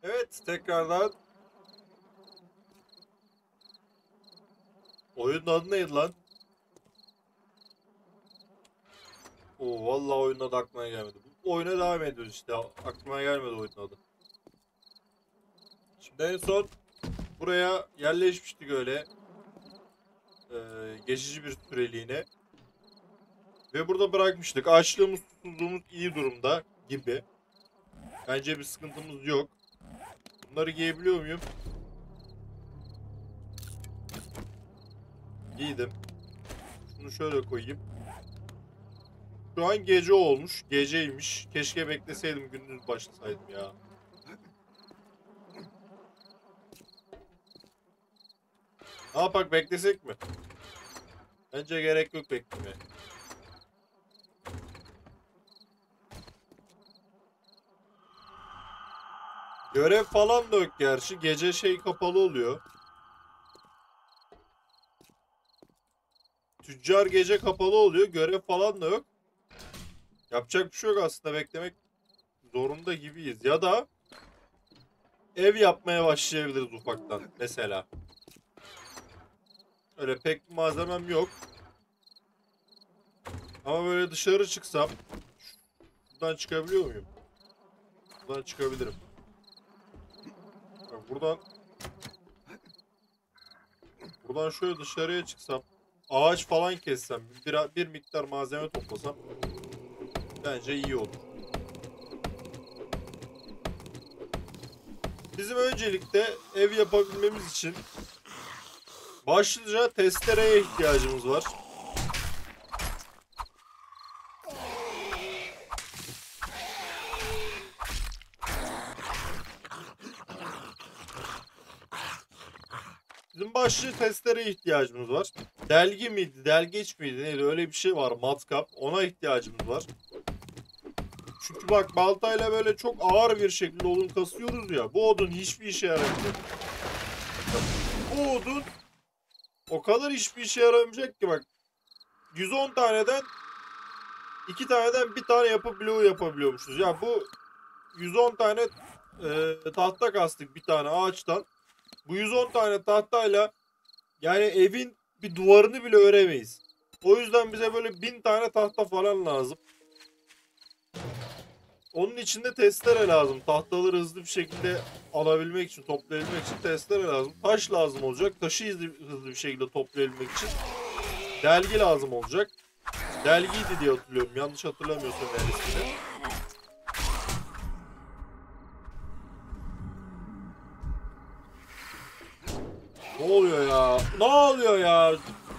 Evet, tekrardan oyunun adı neydi lan? Oo, vallahi oyunun adı aklıma gelmedi. Bu oyuna devam ediyoruz işte. Aklıma gelmedi oyunun adı. Şimdi en son buraya yerleşmiştik öyle. Geçici bir süreliğine. Ve burada bırakmıştık. Açlığımız, susuzluğumuz iyi durumda gibi. Bence bir sıkıntımız yok. Bunları giyebiliyor muyum? Giydim. Şunu şöyle koyayım. Şu an gece olmuş. Geceymiş. Keşke bekleseydim, gündüz başlasaydım ya. Ne yapak, beklesek mi? Bence gerek yok beklemeye. Görev falan da yok gerçi. Gece şey kapalı oluyor. Tüccar gece kapalı oluyor. Görev falan da yok. Yapacak bir şey yok aslında. Beklemek zorunda gibiyiz. Ya da ev yapmaya başlayabiliriz ufaktan. Mesela. Öyle pek bir malzemem yok. Ama böyle dışarı çıksam. Buradan çıkabiliyor muyum? Buradan çıkabilirim. Bak buradan şöyle dışarıya çıksam. Ağaç falan kessem. Bir miktar malzeme toplasam. Bence iyi olur. Bizim öncelikle ev yapabilmemiz için başlıca testereye ihtiyacımız var. Bizim başlıca testereye ihtiyacımız var. Delgi miydi, delgeç miydi neydi, öyle bir şey var, matkap. Ona ihtiyacımız var. Çünkü bak, baltayla böyle çok ağır bir şekilde odun kasıyoruz ya. Bu odun hiçbir işe yaramayacak. Bu odun o kadar hiçbir işe yaramayacak ki bak. 110 taneden 2 taneden bir tane yapı bloğu yapabiliyormuşuz. Ya bu 110 tane tahta kastık bir tane ağaçtan. Bu 110 tane tahtayla yani evin bir duvarını bile öremeyiz. O yüzden bize böyle 1000 tane tahta falan lazım. Onun için de testere lazım. Tahtaları hızlı bir şekilde alabilmek için, toplayabilmek için testere lazım. Taş lazım olacak. Taşı hızlı bir şekilde toplayabilmek için delgi lazım olacak. Delgiydi diye hatırlıyorum. Yanlış hatırlamıyorsam yani ismini. Ne oluyor ya? Ne oluyor ya?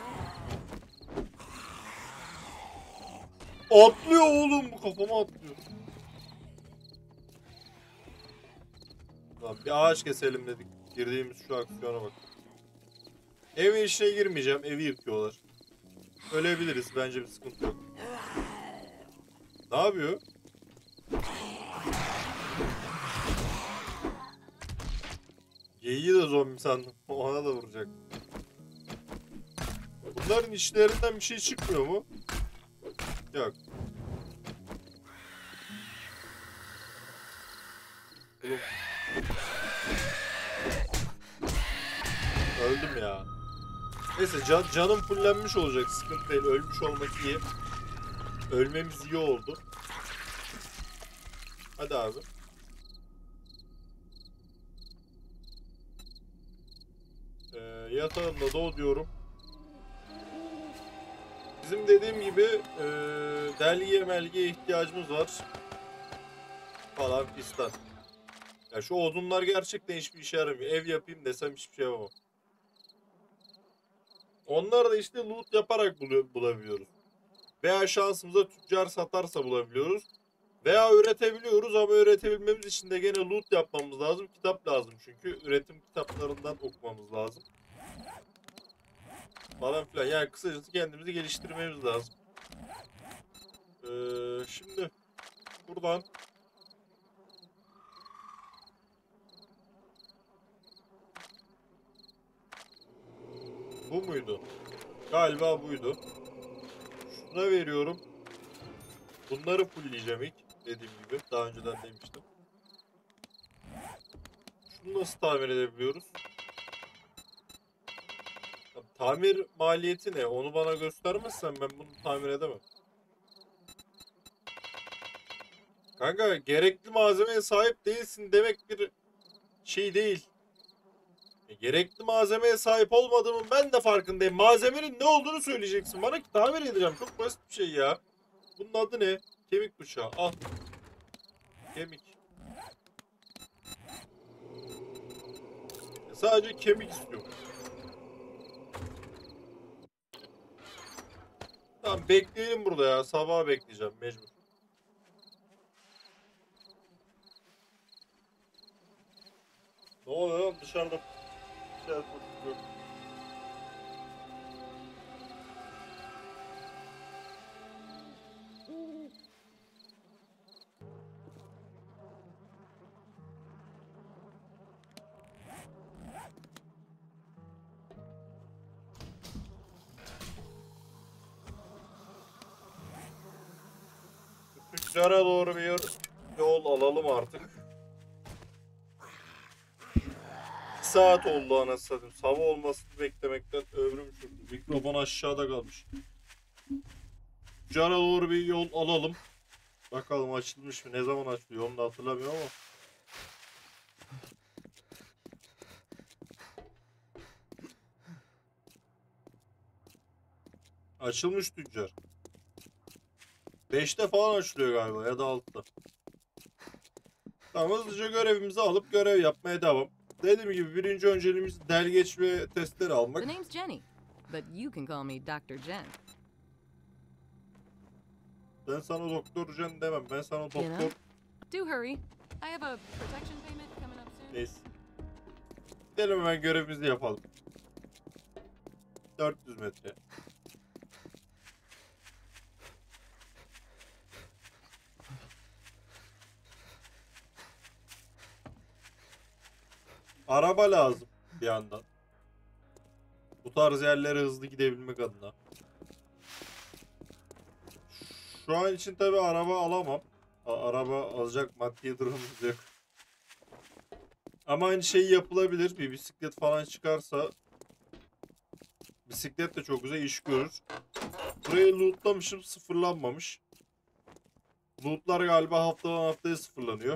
Atlıyor oğlum, bu kafama atlıyor. Lan bir ağaç keselim dedik. Girdiğimiz şu aksiyona bak. Evin içine girmeyeceğim. Evi yıkıyorlar. Ölebiliriz. Bence bir sıkıntı yok. Ne yapıyor? Geyiği de zombi sandım. Ona da vuracak. Bunların içlerinden bir şey çıkmıyor mu? Yok. Oğlum, öldüm ya. Neyse canım fullenmiş olacak. Sıkıntı değil. Ölmüş olmak iyi. Ölmemiz iyi oldu. Hadi abi. Yatağımda doğ diyorum. Bizim dediğim gibi delgiye melgiye ihtiyacımız var. Falan fistan. Ya şu odunlar gerçekten hiçbir işe yaramıyor. Ev yapayım desem hiçbir şey yapamam. Onları da işte loot yaparak bulabiliyoruz. Veya şansımıza tüccar satarsa bulabiliyoruz. Veya üretebiliyoruz ama üretebilmemiz için de gene loot yapmamız lazım. Kitap lazım çünkü. Üretim kitaplarından okumamız lazım. Falan filan. Yani kısacası kendimizi geliştirmemiz lazım. Şimdi buradan bu muydu? Galiba buydu. Şuna veriyorum. Bunları fullleyeceğim ilk. Dediğim gibi. Daha önceden demiştim. Şunu nasıl tamir edebiliyoruz? Ya, tamir maliyeti ne? Onu bana göstermezsen ben bunu tamir edemem. Kanka gerekli malzemeye sahip değilsin demek bir şey değil. Gerekli malzemeye sahip olmadığımın ben de farkındayım. Malzemenin ne olduğunu söyleyeceksin bana ki tamir edeceğim. Çok basit bir şey ya. Bunun adı ne? Kemik bıçağı. Al. Kemik. Sadece kemik istiyorum. Tamam bekleyelim burada ya. Sabaha bekleyeceğim mecbur. Ne oluyor lan dışarıda? Bir şey yok. Tüccara doğru bir yol alalım artık. 2 saat oldu anasını satayım. Sabah olmasını beklemekten ömrüm sürdü. Mikrofon aşağıda kalmış. Tüccara doğru bir yol alalım. Bakalım açılmış mı? Ne zaman açılıyor onu da hatırlamıyorum ama. Açılmış tüccar. 5'te falan açılıyor galiba ya da 6'da. Tamam hızlıca görevimizi alıp görev yapmaya devam. Dediğim gibi birinci önceliğimiz delgeç ve testleri almak. The name's Jenny, but you can call me Dr. Jen. Ben sana Doktor Jen demem. Ben sana doktor... You know? Do hurry. I have a protection payment coming up soon. Neyse. Gidelim hemen görevimizi yapalım. 400 metre. Araba lazım bir yandan. Bu tarz yerlere hızlı gidebilmek adına. Şu an için tabi araba alamam. Araba alacak maddi durumumuz yok. Ama aynı şey yapılabilir. Bir bisiklet falan çıkarsa bisiklet de çok güzel iş görür. Burayı lootlamışım, sıfırlanmamış. Lootlar galiba haftadan haftaya sıfırlanıyor.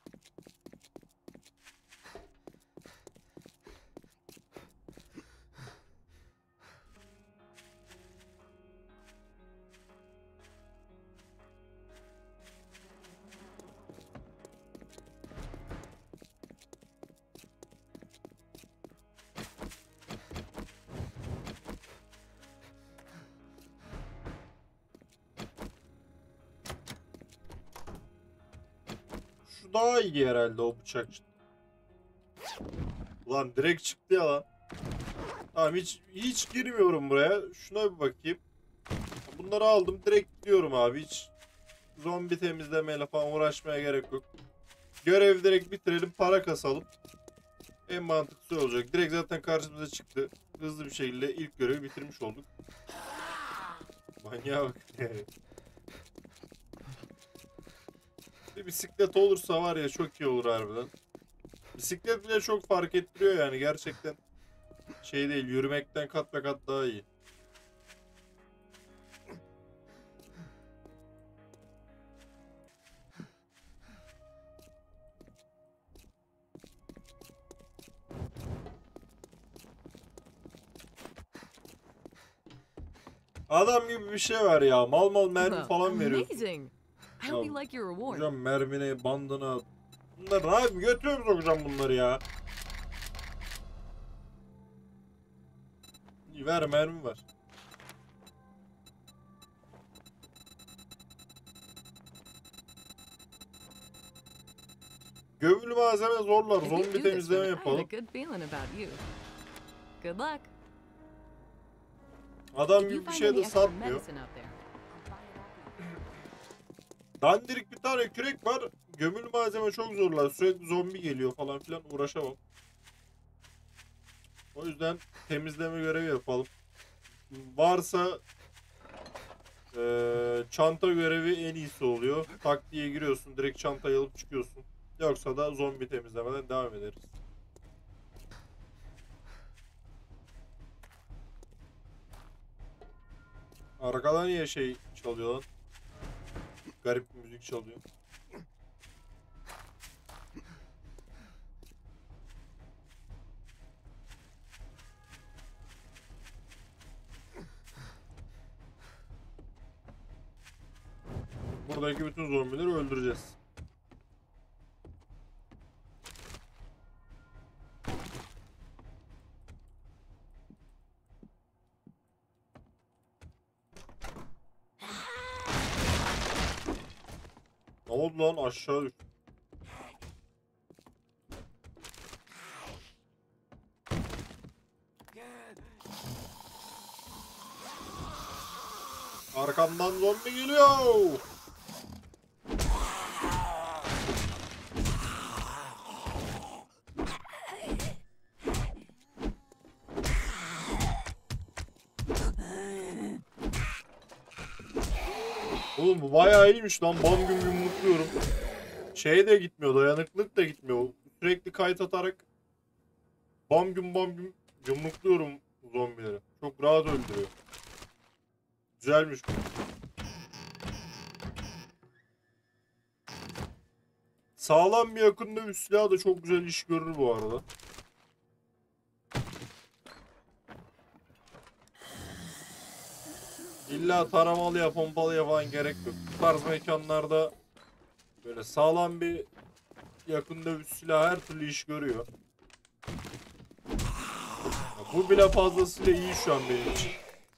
Şu daha iyi herhalde o bıçak. Ulan direkt çıktı ya lan. Tamam hiç girmiyorum buraya. Şuna bir bakayım. Bunları aldım direkt gidiyorum abi. Hiç zombi temizlemeyle falan uğraşmaya gerek yok. Görevi direkt bitirelim, para kasalım. En mantıklısı olacak. Direkt zaten karşımıza çıktı. Hızlı bir şekilde ilk görevi bitirmiş olduk. Manyağa bak. Bir bisiklet olursa var ya çok iyi olur harbiden. Bisiklet bile çok fark ettiriyor yani gerçekten. Şey değil, yürümekten kat be kat daha iyi. Adam gibi bir şey var ya. Mal mal mermi falan veriyor. Amazing. I hope you like your reward. Hocam mermine, bandına. Bunları abi götürüyor musun hocam bunları ya? Ver mermi var. Gömülü malzeme zorlar. If you Zombi do this temizleme for me, I had a yapalım. good feeling about you. Good luck. Adam If you gibi bir find şey any de extra satmıyor. medicine out there, Dandirik bir tane kürek var. Gömülü malzeme çok zorlar. Sürekli zombi geliyor falan filan uğraşamam. O yüzden temizleme görevi yapalım. Varsa çanta görevi en iyisi oluyor. Tak diye giriyorsun direkt çantayı alıp çıkıyorsun. Yoksa da zombi temizlemeden devam ederiz. Arkada niye şey çalıyor lan? Garip bir müzik çalıyor. Buradaki bütün zombileri öldüreceğiz. Ne oldu lan, aşağı düştü. Arkamdan zombi geliyor. Oğlum bu bayağı iyiymiş lan. Bam güm yumrukluyorum. Şey de gitmiyor, dayanıklılık da gitmiyor. Sürekli kayıt atarak bam güm yumrukluyorum zombileri. Çok rahat öldürüyor. Güzelmiş bu. Sağlam bir yakın dövüş silahı da çok güzel iş görür bu arada. İlla taramalıya, pompalıya falan gerek yok. Bu tarz mekanlarda böyle sağlam bir yakın dövüş silahı her türlü iş görüyor. Ya bu bile fazlasıyla iyi şu an benim için.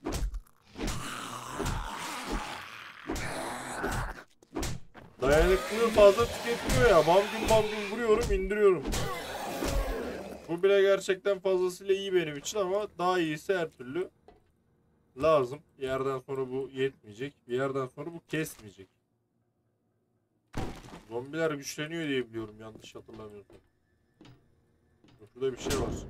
Dayanıklılığı fazla tüketmiyor ya. Bam gün vuruyorum, indiriyorum. Bu bile gerçekten fazlasıyla iyi benim için ama daha iyisi her türlü lazım. Bir yerden sonra bu yetmeyecek. Bir yerden sonra bu kesmeyecek. Zombiler güçleniyor diye biliyorum, yanlış hatırlamıyorsam. Şurada bir şey var.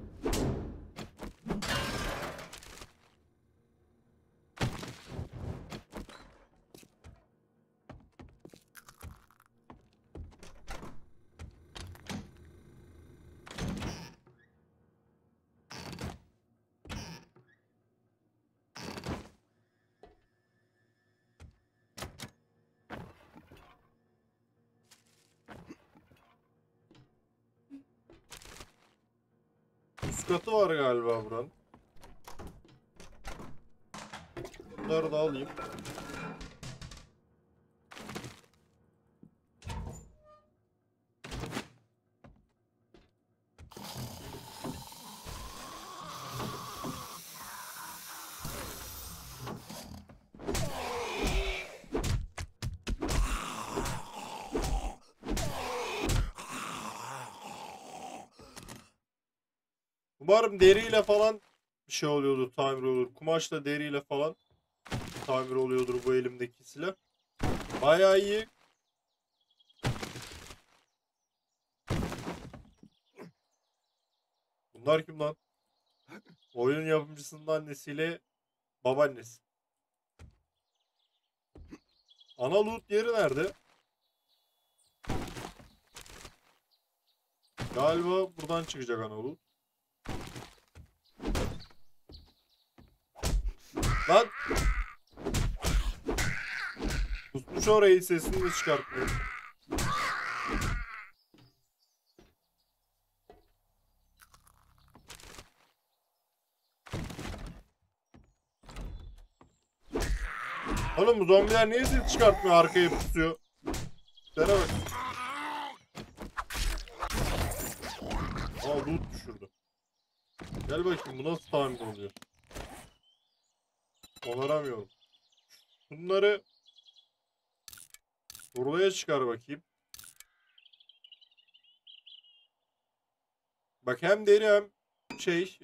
Üst katı var galiba buranın. Bunları da alayım. Umarım deriyle falan bir şey oluyordur, tamir olur. Kumaşla deriyle falan tamir oluyordur bu elimdeki silah. Bayağı iyi. Bunlar kim lan? Oyun yapımcısının annesiyle babaannesi. Ana loot yeri nerede? Galiba buradan çıkacak ana loot. Lan! Tutmuş orayı, sesini de çıkartmıyor. Oğlum bu zombiler niye ses çıkartmıyor, arkaya pusuyor? Şuna bak. Aa, loot düşürdü. Gel bakayım, bu nasıl tamir oluyor? Onaramıyorum. Bunları buraya çıkar bakayım. Bak, hem deri hem şey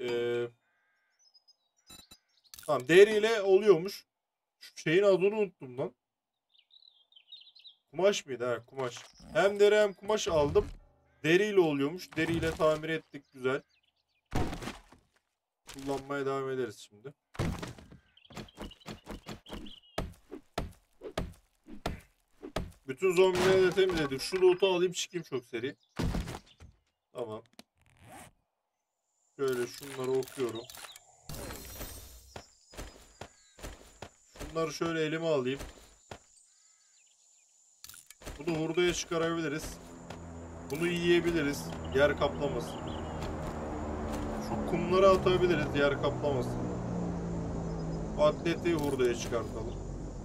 tamam, deriyle oluyormuş. Şu şeyin adını unuttum lan. Kumaş mıydı? Ha, kumaş. Hem deri hem kumaş aldım. Deriyle oluyormuş. Deriyle tamir ettik, güzel. Kullanmaya devam ederiz şimdi. Bütün zombileri de temizledik. Şu loot'u alayım, çıkayım çok seri. Tamam. Şöyle şunları okuyorum. Bunları şöyle elime alayım. Bunu hurdaya çıkarabiliriz. Bunu yiyebiliriz. Yer kaplamasın. Şu kumları atabiliriz. Yer kaplamasın. Atleti hurdaya çıkartalım.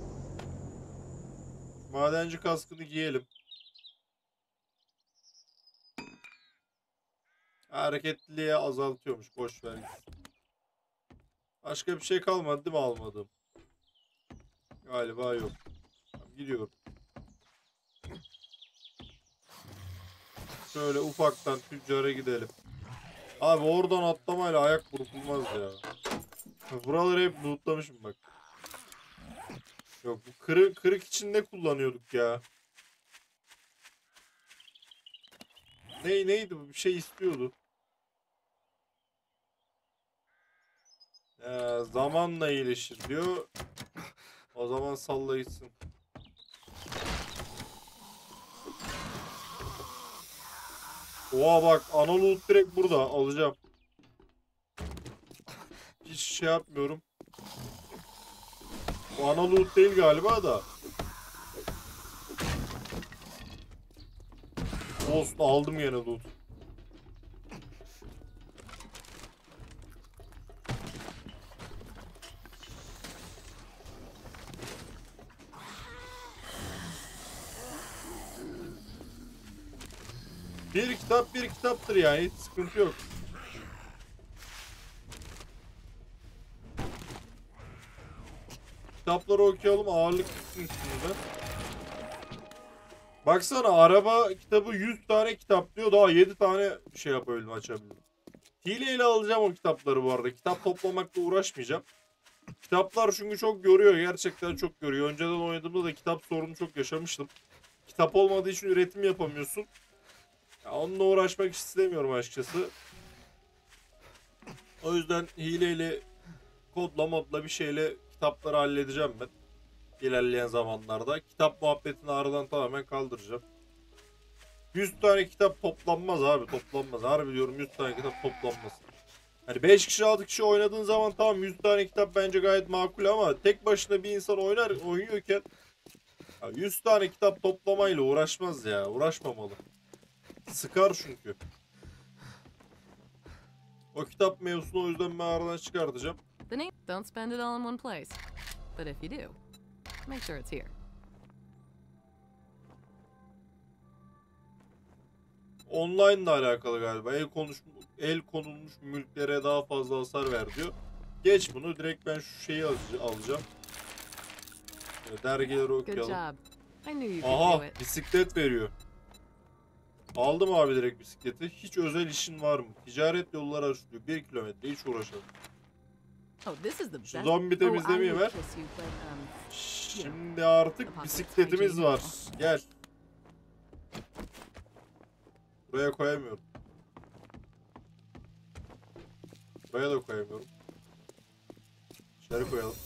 Madenci kaskını giyelim. Hareketliliği azaltıyormuş. Boş ver gitsin. Başka bir şey kalmadı değil mi almadığım? Galiba yok. Tamam, gidiyorum. Şöyle ufaktan tüccara gidelim. Abi oradan atlamayla ayak burkulmaz ya. Buraları hep lootlamışım bak. Yok bu kırık için ne kullanıyorduk ya? Neydi bu? Bir şey istiyordu. Zamanla iyileşir diyor. O zaman salla gitsin. Oha bak ana loot direkt burada. Alacağım. Hiç şey yapmıyorum. Bu ana loot değil galiba da. Olsun aldım yine loot. Bir kitap bir kitaptır yani hiç sıkıntı yok. Kitapları okuyalım ağırlık gitsin üstümüzden. Baksana araba kitabı 100 tane kitap diyor daha 7 tane şey yapabildim açabildim. Hileyle alacağım o kitapları bu arada. Kitap toplamakla uğraşmayacağım. Kitaplar çünkü çok yoruyor. Gerçekten çok yoruyor. Önceden oynadığımda da kitap sorunu çok yaşamıştım. Kitap olmadığı için üretim yapamıyorsun. Ya onunla uğraşmak istemiyorum açıkçası. O yüzden hileyle kodla modla bir şeyle kitapları halledeceğim ben. İlerleyen zamanlarda. Kitap muhabbetini aradan tamamen kaldıracağım. 100 tane kitap toplanmaz abi toplanmaz. Harbi diyorum 100 tane kitap toplanmaz. Hani 5 kişi 6 kişi oynadığın zaman tamam 100 tane kitap bence gayet makul ama tek başına bir insan oynuyorken 100 tane kitap toplamayla uğraşmaz ya. Uğraşmamalı. Sıkar çünkü. O kitap mevzusunu o yüzden ben aradan çıkartacağım. Don't spend it all in one place. But if you do, make sure it's here. Online ile alakalı galiba. El konulmuş mülklere daha fazla hasar ver diyor. Geç bunu. Direkt ben şu şeyi alacağım. Dergileri Good okuyalım. job. I knew you could do Aha it. bisiklet veriyor. Aldım abi direkt bisikleti. Hiç özel işin var mı? Ticaret yolları açılıyor. 1 kilometre hiç uğraşalım. Oh, this is the Şu best. zombi temizlemeyi ver. kiss you, but, Şimdi artık bisikletimiz var. Gel. Buraya koyamıyorum. Buraya da koyamıyorum. İçeri koyalım.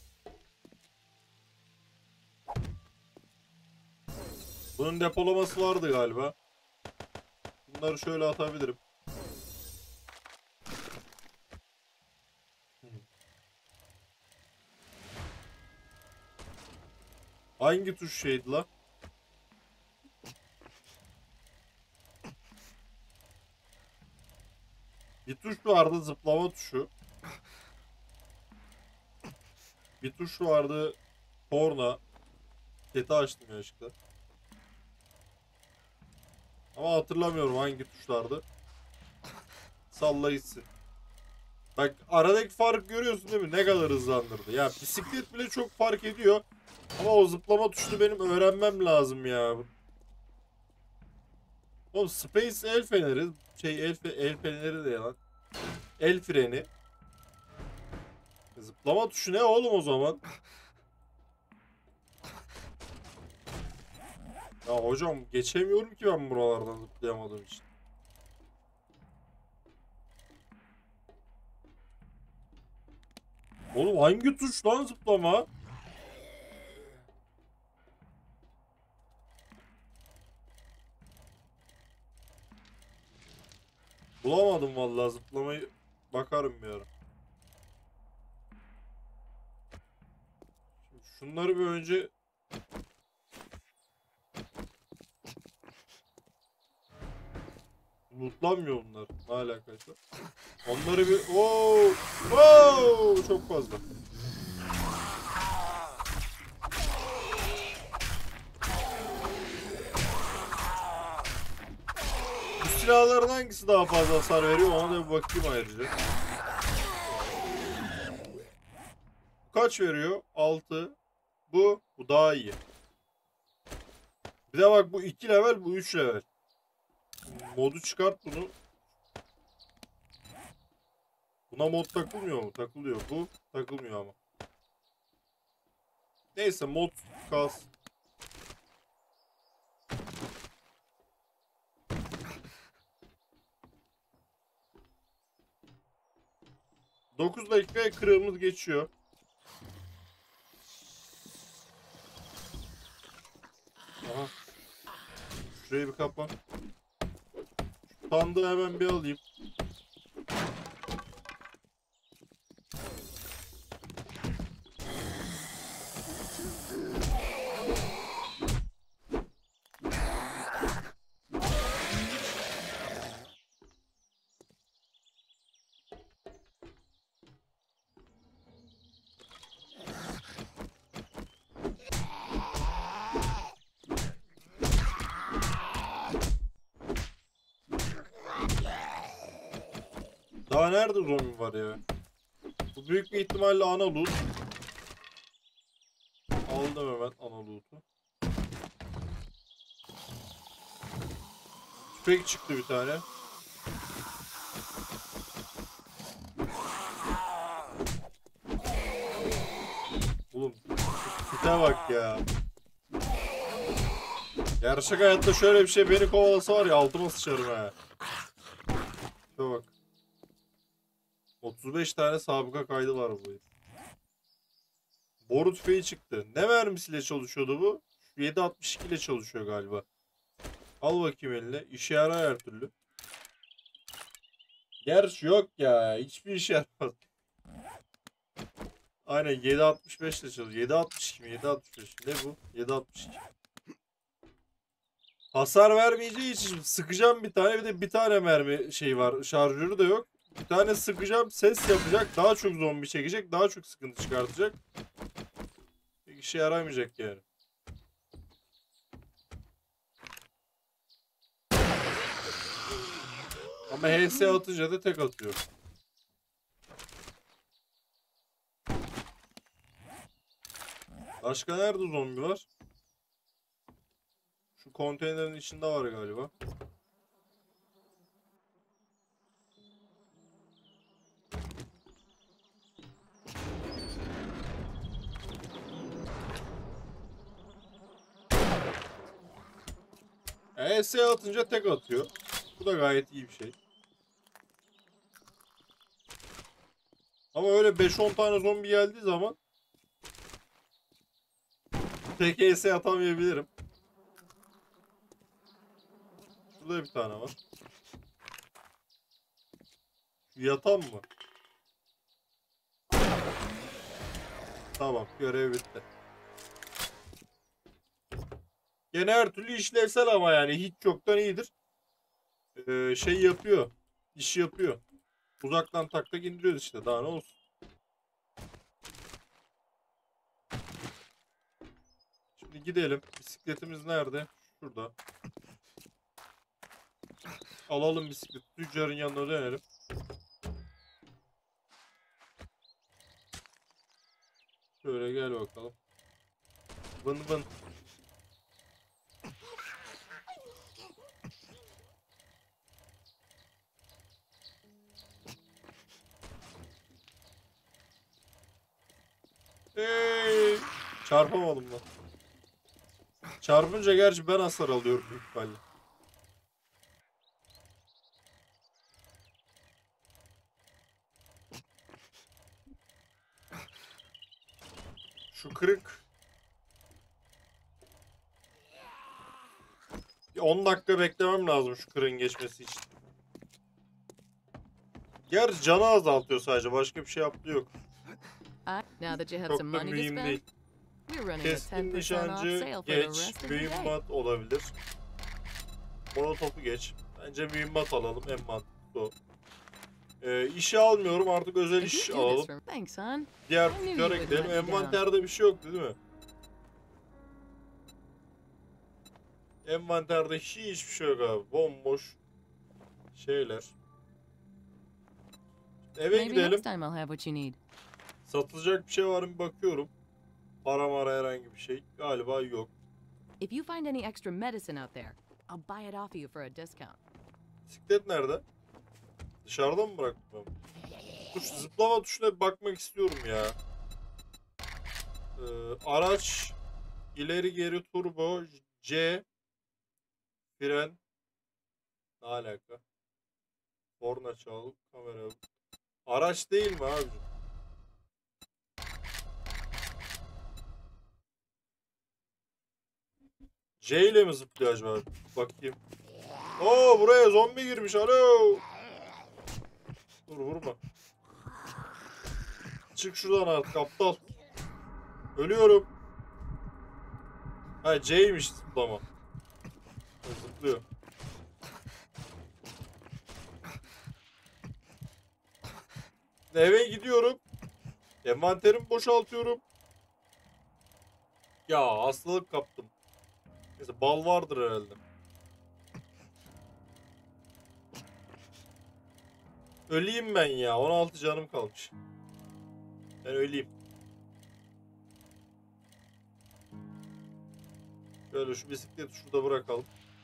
Bunun depolaması vardı galiba. Bunları şöyle atabilirim. Hangi tuş şeydi la? Bir tuş vardı zıplama tuşu. Bir tuş vardı korna. Seti açtım yanlışlıkla. Ama hatırlamıyorum hangi tuşlardı. Salla gitsin. Bak aradaki fark görüyorsun değil mi? Ne kadar hızlandırdı. Ya bisiklet bile çok fark ediyor. Ama o zıplama tuşunu benim öğrenmem lazım ya. Oğlum Space el feneri. El feneri de lan. El freni. Zıplama tuşu ne oğlum o zaman? Ya hocam geçemiyorum ki ben buralardan zıplayamadığım için. Oğlum hangi tuş lan zıplama? Bulamadım vallahi zıplamayı. Bakarım bir ara. Şimdi Şunları bir önce... Lootlanmıyor bunlar. Ne alakaysa. Onları bir... Oo! Oo! Çok fazla. Bu silahların hangisi daha fazla hasar veriyor? Ona da bir bakayım ayrıca. Kaç veriyor? 6. Bu daha iyi. Bir de bak bu 2 level, bu 3 level. Modu çıkart bunu. Buna mod takılmıyor mu? Takılıyor. Bu takılmıyor ama. Neyse mod kalsın. Dokuz dakikaya kırığımız geçiyor. Aha. Şurayı bir kapa. Şu sandığı hemen bir alayım. Daha nerede zombi var ya? Bu büyük bir ihtimalle ana loot. Aldım hemen ana loot'u. Tüfek çıktı bir tane. Oğlum tipe bak ya. Gerçek hayatta şöyle bir şey beni kovalasa var ya altıma sıçarım ha. Tipe bak. 35 tane sabıka kaydı var bu. Boru tüfeği çıktı. Ne mermisiyle çalışıyordu bu? 7.62 ile çalışıyor galiba. Al bakayım eline. İşe yarar her türlü. Gerçi yok ya. Hiçbir işe yaramaz. Aynen 7.65 ile çalışıyor. 7.62 mi? 7.65. Ne bu? 7.62. Hasar vermeyeceği için sıkacağım bir tane. Bir de bir tane mermi şey var. Şarjörü de yok. Bir tane sıkacağım. Ses yapacak. Daha çok zombi çekecek. Daha çok sıkıntı çıkartacak. Bir işe yaramayacak yani. Ama HS atınca da tek atıyor. Başka nerede zombi var? Şu konteynerin içinde var galiba. HS atınca tek atıyor. Bu da gayet iyi bir şey. Ama öyle 5-10 tane zombi geldiği zaman tek HS atamayabilirim. Şurada bir tane var. Şu yatan mı? Tamam, görev bitti. Gene her türlü işlevsel ama yani hiç yoktan iyidir. Şey yapıyor. İş yapıyor. Uzaktan tak tak indiriyoruz işte, daha ne olsun. Şimdi gidelim. Bisikletimiz nerede? Şurada. Alalım bisikleti. Tüccarın yanına dönelim. Şöyle gel bakalım. Vın vın. Hey! Çarpamadım lan. Çarpınca gerçi ben hasar alıyorum büyük ihtimalle. Şu kırık. Bir 10 dakika beklemem lazım şu kırığın geçmesi için. Gerçi canı azaltıyor sadece. Başka bir şey yaptığı yok. Now that you have Çok some da money to mühim spend, değil. we We're running a Keskin 10% off nişancı sale for the geç. rest of the day. Mühimmat olabilir. Molotofu geç. Bence mühimmat alalım. En mantıklı o. İşi almıyorum. Artık özel If iş you do this alalım. for thanks, hon. Diğer I knew you tüccara wouldn't gidelim. let me down. Envanterde bir şey yoktu değil mi? Envanterde hiçbir şey yok abi. Bomboş şeyler. Eve Maybe gidelim. next time I'll have what you need. Satılacak bir şey var mı bakıyorum. Para mara herhangi bir şey. Galiba yok. If you find any extra medicine out there, I'll buy it off you for a discount. Bisiklet nerede? Dışarıda mı bıraktım ben? Zıplama tuşuna bir bakmak istiyorum ya. Araç ileri geri turbo C fren ne alaka? Korna çal kamera. Araç değil mi abicim? C ile mi zıplıyor acaba? Bakayım. Oo, buraya zombi girmiş. Alo. Dur vurma. Çık şuradan artık aptal. Ölüyorum. Ha C'ymiş zıplama. Zıplıyor. Eve gidiyorum. Envanterimi boşaltıyorum. Ya hastalık kaptım. Neyse bal vardır herhalde. Öleyim ben ya. 16 canım kalmış. Ben öleyim. Şöyle şu bisikleti şurada bırakalım.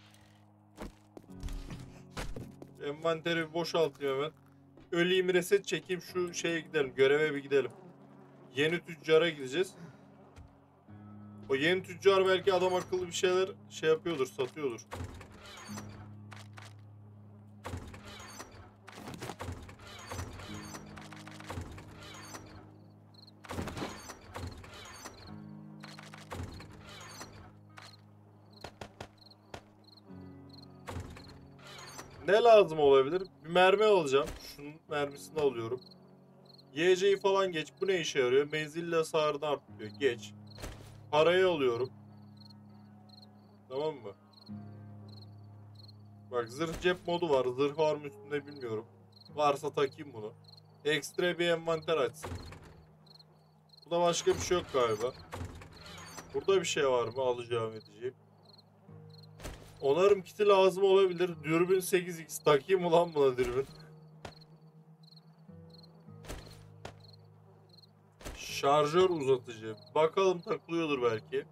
Envanteri bir boşaltayım hemen. Öleyim, reset çekeyim, şu şeye gidelim. Göreve bir gidelim. Yeni tüccara gideceğiz. O yeni tüccar belki adam akıllı bir şeyler şey yapıyordur, satıyordur. Ne lazım olabilir? Bir mermi alacağım. Şunun mermisini alıyorum. YC'yi falan geç. Bu ne işe yarıyor? Menzilli hasarını arttırıyor. Geç. Parayı alıyorum. Tamam mı? Bak zırh cep modu var. Zırh var mı üstünde bilmiyorum. Varsa takayım bunu. Ekstra bir envanter açsın. Burada başka bir şey yok galiba. Burada bir şey var mı alacağım edeceğim. Onarım kiti lazım olabilir. Dürbün 8x takayım mı lan buna dürbün? Şarjör uzatıcı. Bakalım takılıyordur belki.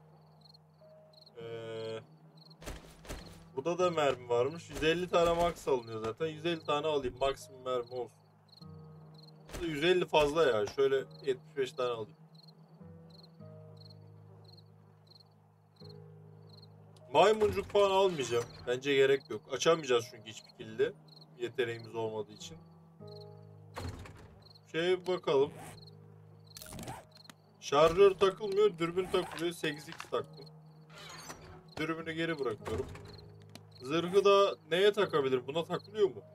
Burada da mermi varmış. 150 tane max alınıyor zaten. 150 tane alayım. Maksimum mermi olsun. Burada 150 fazla ya. Şöyle 75 tane alayım. Maymuncuk falan almayacağım. Bence gerek yok. Açamayacağız çünkü hiçbir kilde. Yeteneğimiz olmadığı için. Şeye bakalım. Şarjör takılmıyor. Dürbün takılıyor. 8x taktım. Dürbünü geri bırakıyorum. Zırhı da neye takabilir? Buna takılıyor mu?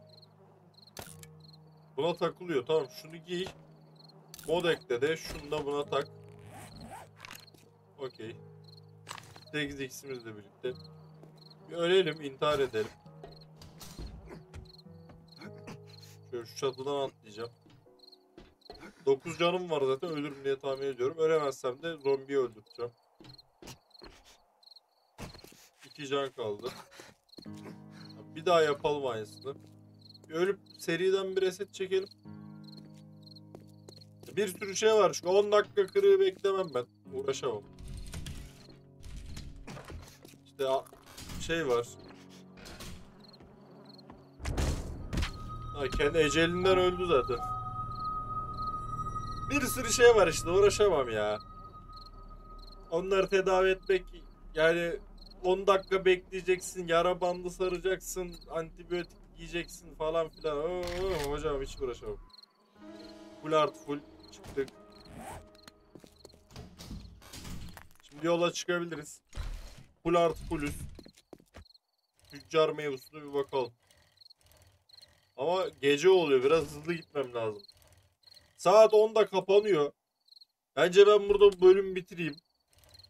Buna takılıyor. Tamam şunu giy. Mod ekle de şunu da buna tak. Okey. 8x'imizle birlikte. Bir ölelim, intihar edelim. Şöyle şu çatıdan atlayacağım. 9 canım var zaten, ölürüm diye tahmin ediyorum. Ölemezsem de zombiyi öldüreceğim. 2 can kaldı. Bir daha yapalım aynısını. Bir ölüp seriden bir reset çekelim. Bir sürü şey var. Şu 10 dakika kırığı beklemem ben. Uğraşamam. İşte şey var. Ha, kendi ecelinden öldü zaten. Bir sürü şey var işte, uğraşamam ya. Onları tedavi etmek yani 10 dakika bekleyeceksin, yara bandı saracaksın, antibiyotik yiyeceksin falan filan. Hocam hiç uğraşamam. Full art full çıktık. Şimdi yola çıkabiliriz. Full art fullüz. Tüccar mevzusuna bir bakalım. Ama gece oluyor, biraz hızlı gitmem lazım. Saat 10'da kapanıyor. Bence ben burada bu bölümü bitireyim.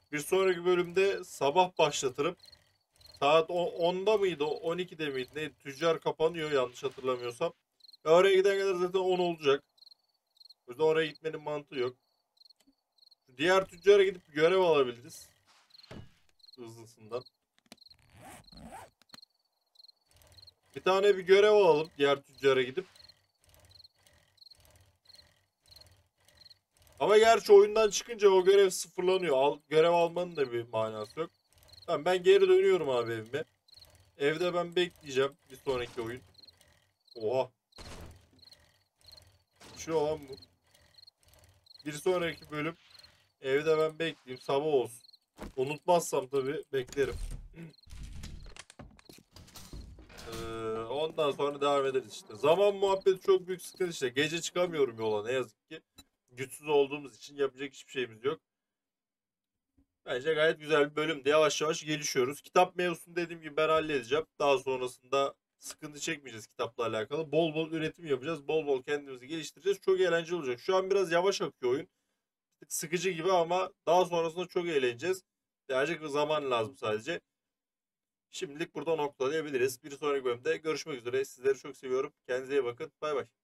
Bir sonraki bölümde sabah başlatırım. Saat 10'da mıydı? 12'de miydi? Neydi? Tüccar kapanıyor yanlış hatırlamıyorsam. Oraya giden kadar zaten 10 olacak. O yüzden oraya gitmenin mantığı yok. Diğer tüccara gidip görev alabiliriz. Hızlısından. Bir tane bir görev alalım diğer tüccara gidip. Ama gerçi oyundan çıkınca o görev sıfırlanıyor. Görev almanın da bir manası yok. Tamam, ben geri dönüyorum abi evime. Evde ben bekleyeceğim bir sonraki oyun. Oha. Bir şey olan bu. Bir sonraki bölüm evde ben bekleyeyim. Sabah olsun. Unutmazsam tabii beklerim. Ondan sonra devam ederiz işte. Zaman muhabbeti çok büyük sıkıntı işte. Gece çıkamıyorum yola ne yazık ki. Güçsüz olduğumuz için yapacak hiçbir şeyimiz yok. Bence gayet güzel bir bölümde yavaş yavaş gelişiyoruz. Kitap mevzusunu dediğim gibi ben halledeceğim. Daha sonrasında sıkıntı çekmeyeceğiz kitapla alakalı. Bol bol üretim yapacağız. Bol bol kendimizi geliştireceğiz. Çok eğlenceli olacak. Şu an biraz yavaş akıyor oyun. Sıkıcı gibi ama daha sonrasında çok eğleneceğiz. Birazcık zaman lazım sadece. Şimdilik burada noktalayabiliriz. Bir sonraki bölümde görüşmek üzere. Sizleri çok seviyorum. Kendinize iyi bakın. Bay bay.